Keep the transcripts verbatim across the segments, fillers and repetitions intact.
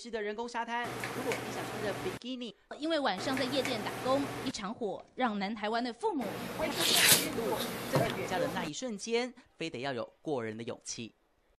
式的人工沙滩。如果你想穿着比基尼， 因为晚上在夜店打工，一场火让南台湾的父母为什么陷入这个雨下的那一瞬间，非得要有过人的勇气。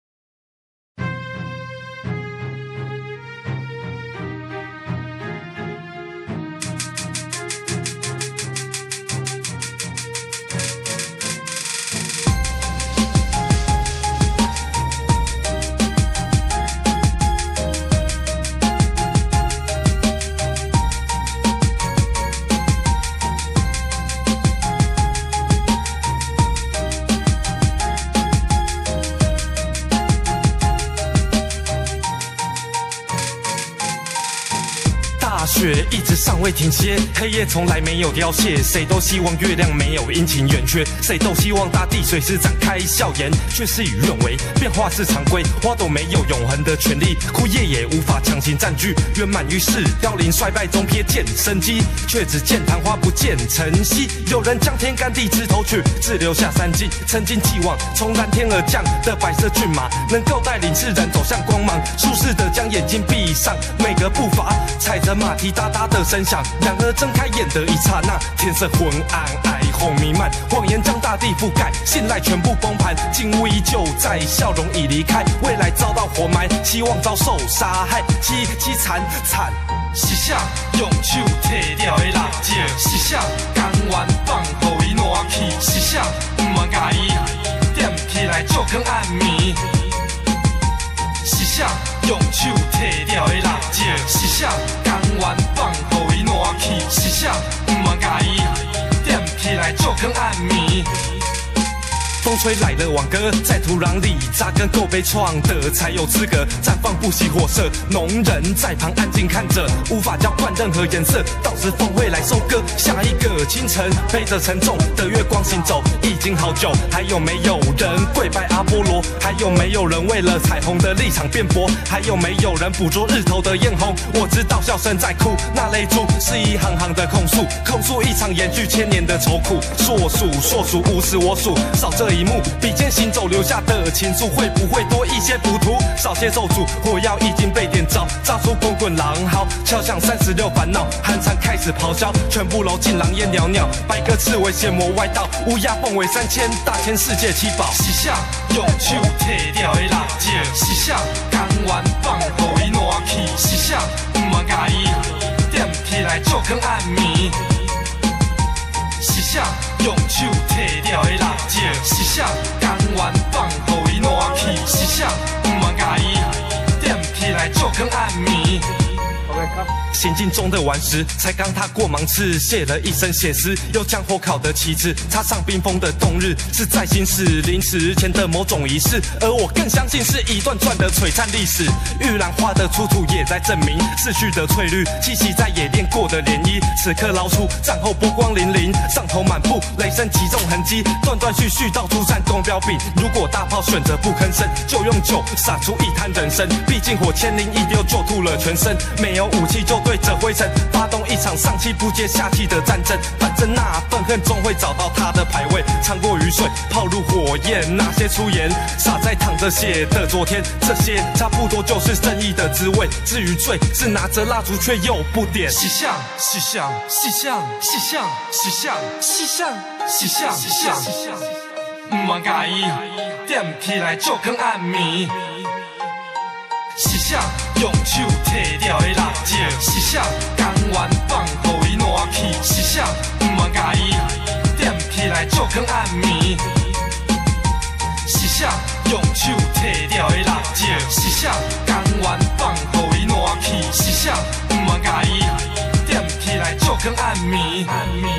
大雪一直尚未停歇，黑夜从来没有凋谢。谁都希望月亮没有阴晴圆缺，谁都希望大地随时展开笑颜，却事与愿违。变化是常规，花朵没有永恒的权利，枯叶也无法强行占据圆满于世。凋零衰败中瞥见生机，却只见昙花不见晨曦。有人将天干地支偷去，只留下三季。曾经寄望从蓝天而降的白色骏马，能够带领世人走向光芒。舒适的将眼睛闭上，每个步伐踩着马蹄哒哒的声响。然而睁开眼的一刹那，天色昏暗，哀鸿弥漫，谎言将大地覆盖，信赖全部崩盘。景物依旧在，笑容已离开，未来遭到活埋，希望遭受杀害，凄凄惨惨。是啥？用手摕掉的辣椒，是啥？甘愿放予伊烂去，是啥？不愿甲伊点起来照光暗暝。是啥？用手摕掉的辣椒，是啥？甘愿放予伊烂去，是啥？不愿甲伊点起来照光暗暝。风吹来了挽歌，在土壤里扎根够被创的，才有资格绽放不熄火色。农人在旁安静看着，无法浇灌任何颜色，到时风会来收割。下一个清晨，背着沉重的月光行走，已经好久。还有没有人跪拜阿波罗？还有没有人为了彩虹的立场辩驳？还有没有人捕捉日头的艳红？我知道笑声在哭，那泪珠是一行行的控诉，控诉一场延续千年的愁苦。硕鼠，硕鼠，无视我数，少这一幕，笔尖行走留下的情愫，会不会多一些浮屠？少些咒诅，火药已经被点着，炸出滚滚狼嚎，敲响三十六烦恼，寒蝉开始咆哮，全部楼进狼烟袅袅，白鸽刺猬邪魔歪道，乌鸦凤尾三千，大千世界七宝。是啥？用手摕掉的辣椒，是啥？甘愿放予伊烂去，是啥？不愿甲伊点起来照光暗暝。是啥？用手摕掉的辣椒，是啥？甘愿放予伊烂去，是啥？不愿甲伊点起来照光暗暝。行进中的顽石，才刚踏过芒刺，写了一身血丝，又将火烤的旗帜插上冰封的冬日，是在行驶临死前的某种仪式，而我更相信是一段段的璀璨历史。玉兰花的出土也在证明逝去的翠绿，栖息在冶炼过的涟漪，此刻捞出战后波光粼粼，上头满布雷声击中痕迹，断断续续道出战功标炳。如果大炮选择不吭声，就用酒洒出一滩人生，毕竟火千零一丢就吐了全身，没有武器就对着灰尘发动一场上气不接下气的战争，反正那愤恨终会找到它的排位，穿过雨水泡入火焰，那些粗言洒在淌着血的昨天，这些差不多就是正义的滋味。至于罪，是拿着蜡烛却又不点。是像是像是像是像是像是像是像是像，不愿甲伊点起来照光暗暝。是啥？用手摕掉的辣椒，是啥？甘愿放予伊烂去，是啥？不愿甲伊点起来照光暗暝。是啥？用手摕掉的辣椒，是啥？甘愿放予伊烂去，是啥？不愿甲伊点起来照光暗暝。